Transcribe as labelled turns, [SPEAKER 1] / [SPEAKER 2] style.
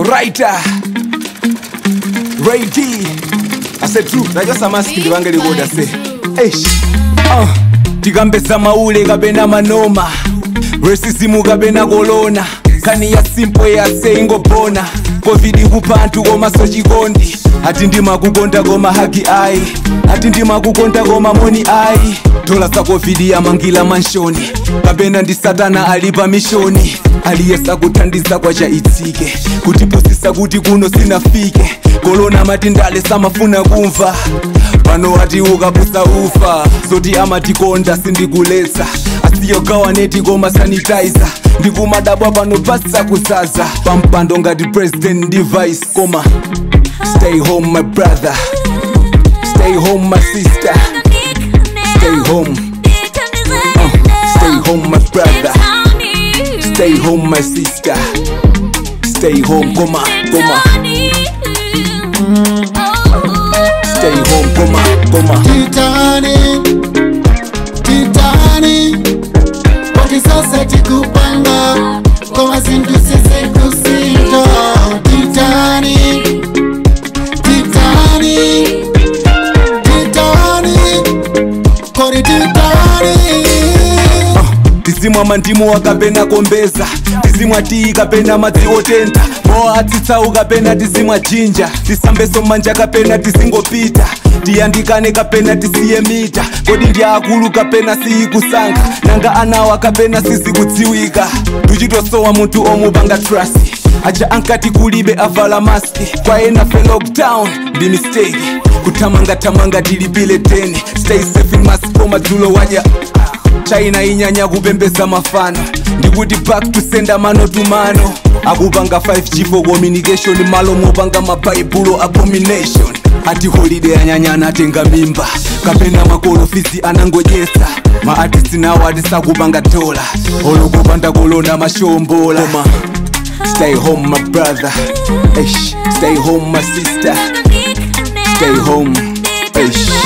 [SPEAKER 1] writer Ray D. I said true, I just a mask the wangeli word I say. Tigambesa maule kabena manoma, racism kabena kolona, kani ya simple ya sayingo bona. Covid kupantu goma sochikondi, ati ndima kukonda goma hagi ai, ati ndima kukonda goma moni ai. Dola sa Covid ya mangila manshoni, kabena ndi satana alipa mishoni. Aliyesa kutandiza kwa cha itike, kutipusisa kuti kuno sinafike. Kolona matindale samafuna kumva, pano ati ukapusa ufa. Zoti amatikonda sindikuletsa, asiyogawa neti goma sanitizer. Ndikumadabwa pano pasa kusaza, pampando ngati president device. Koma stay home my brother, stay home my sister, stay home, stay home my brother, stay home my sister, stay home. Koma, koma, stay home. Koma, koma.
[SPEAKER 2] Titani, Titani, poti sasa tikupanga, koma zindu sese kusinto. Titani, Titani, Titani, kori Titani.
[SPEAKER 1] Tizimwa mandimu wakapena kombeza, tizimwa tii kapena madzi otenta. Moa atsitsa ukapena tizimwa jinja, tisambeso manja kapena tizingopita. Tiyandikane kapena tisiye mita, kodi ndi akulu kapena siyikusanga. Nanga anawa kapena sizikudziwika, tuchitosowa munthu omupanga trust. Acha ankati kulibe avala maski, kwa ena fe lockdown ndi mistake. Kutamanga tilipile 10, stay safe in mask for madzulo waja. China inyanya kupembeza mafano, ndikuti back to sender mano to mano. Akupanga 5G for communication, malo mopanga mabaibulo abomination. Ati holiday anyanyana atenga mimba, kapena makolofisi anangojesa. Ma-artists nawo atisakupanga dola, olokupanda kolona mashombola. Koma stay home my brother, stay home my sister, stay home.